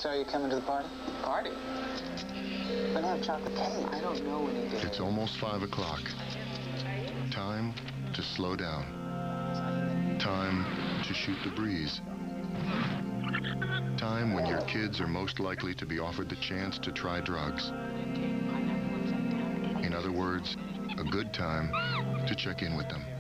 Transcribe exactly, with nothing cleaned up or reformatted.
So are you coming to the party? Party? We're gonna have chocolate cake. I don't know any day. It's almost five o'clock. Time to slow down. Time to shoot the breeze. Time when your kids are most likely to be offered the chance to try drugs. In other words, a good time to check in with them.